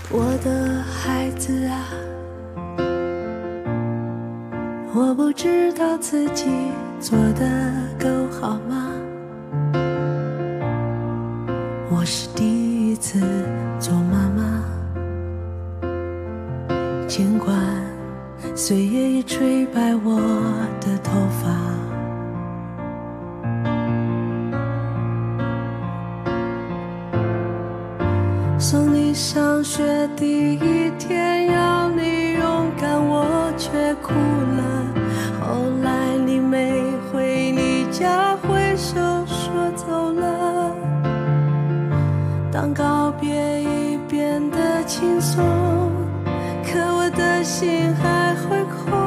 我的孩子啊，我不知道自己做得够好吗？我是第一次做妈妈，尽管岁月已吹白我的头发，送你上学第一天，要你勇敢，我却哭了。后来你没回你家，挥手说走了。当告别已变得轻松，可我的心还会空。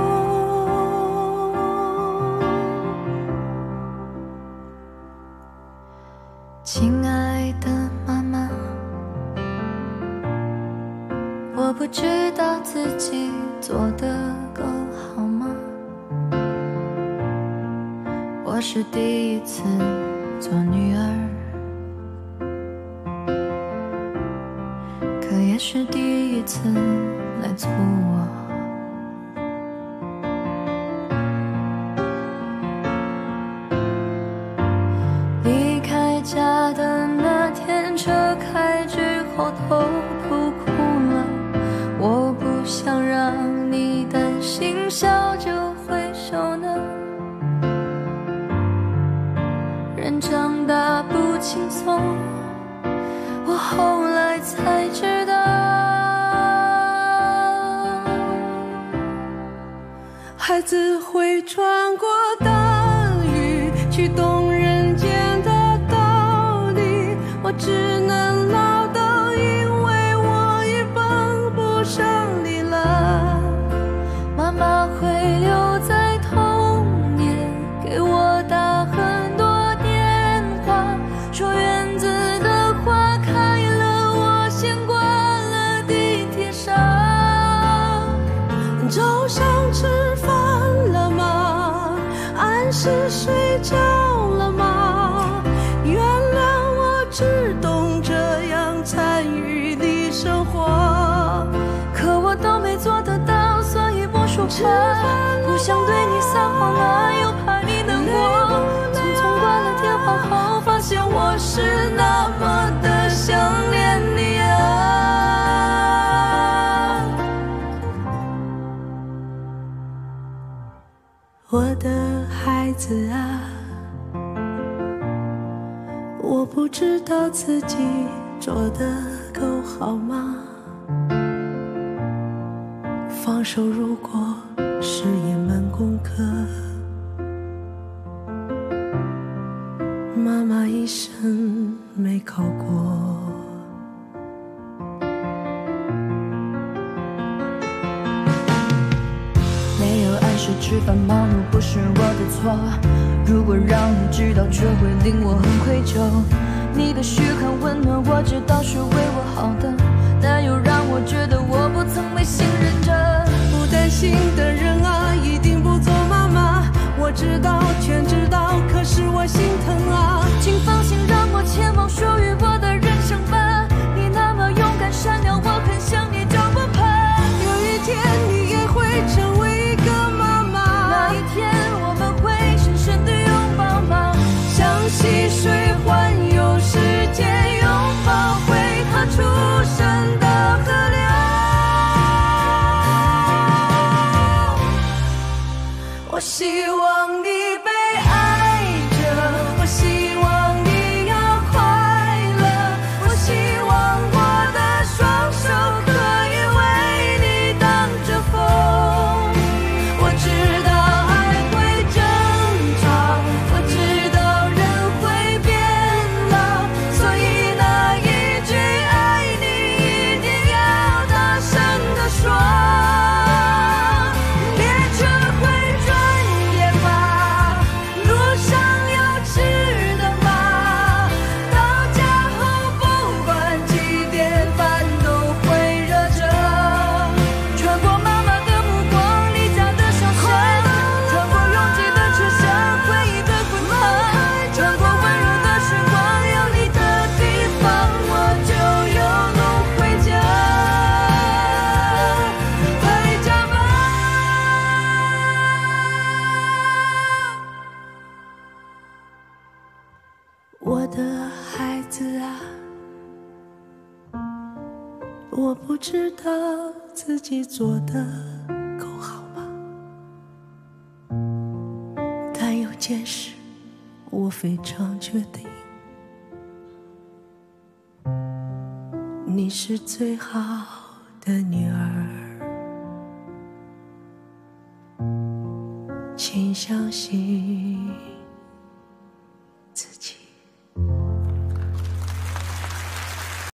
亲爱的妈妈，我不知道自己做得够好吗？我是第一次做女儿，可也是第一次来做我。离开家的那天，车开之后都不哭了。我不想让你担心，笑就挥手呢。人长大不轻松，我后来才知道，孩子会穿过大雨，去懂人间的道理。我只能唠叨，因为我已帮不上你了。妈妈会留在童年，给我打很多电话，说园子的花开了，我先关了地铁上。早上吃饭了吗？按时睡觉了吗？原谅我只懂这样参与你生活，可我都没做得到，所以不说话，不想对你撒谎了，又怕你难过。匆匆挂了电话后，发现我是那么的想念你啊。我的孩子啊，我不知道自己做得够好吗？放手如果是一门功课，妈妈一生没考过。 没有按时吃饭，忙碌不是我的错。如果让你知道，却会令我很愧疚。你的嘘寒问暖，我知道是为我好的，但又让我觉得我不曾被信任着。 不担心的人啊，一定不做妈妈。我知道，全知道，可是我心疼啊。 请放心，让我前往属于我的人生吧。你那么勇敢善良，我很想你，就不怕。 有一天你也会成为一个妈妈， 那一天我们会深深的拥抱吗？ 像溪水环游世界，拥抱回它出生的河流。我希望你被爱着，我希望你要快乐，我希望我的双手可以为你挡着风。我知道爱会争吵，我知道人会变老，所以那一句爱你一定要大声地说。列车会转眼我的孩子啊，我不知道自己做得够好吗？但有件事我非常确定，你是最好的女儿，请相信。